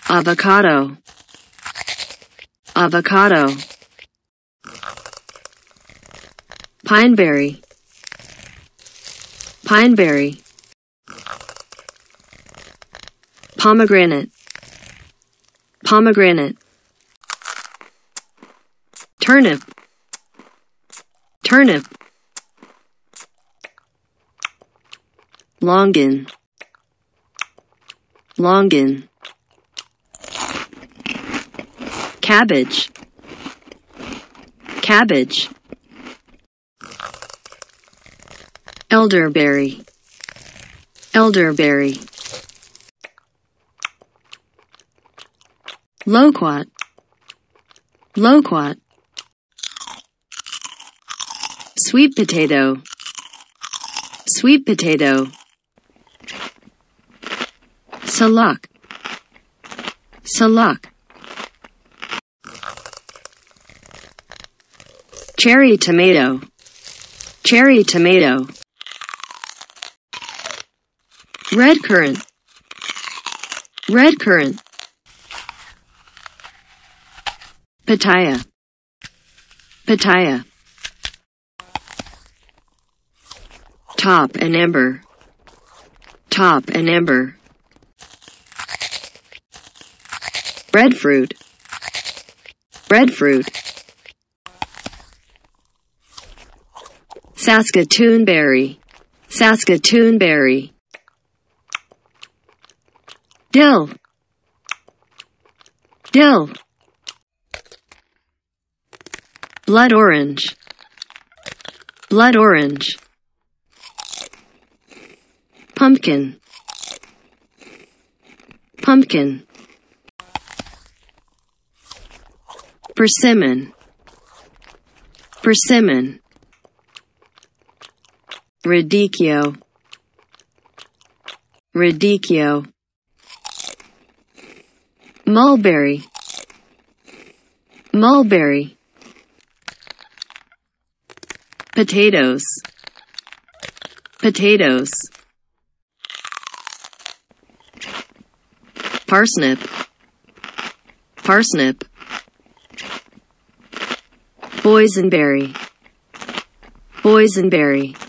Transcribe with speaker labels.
Speaker 1: Avocado, avocado. Pineberry, pineberry. Pomegranate, pomegranate. Turnip, turnip. Longan, longan. Cabbage, cabbage. Elderberry, elderberry. Loquat, loquat. Sweet potato, sweet potato. Salak, salak. Cherry tomato, cherry tomato. Red currant, red currant. Pitaya, pitaya. Topinambur, Topinambur. Breadfruit, breadfruit. Saskatoon berry, Saskatoon berry. Dill, dill. Blood orange, blood orange. Pumpkin, pumpkin. Persimmon, persimmon. Radicchio, radicchio. Mulberry, mulberry. Potatoes, potatoes. Parsnip, parsnip. Boysenberry, boysenberry.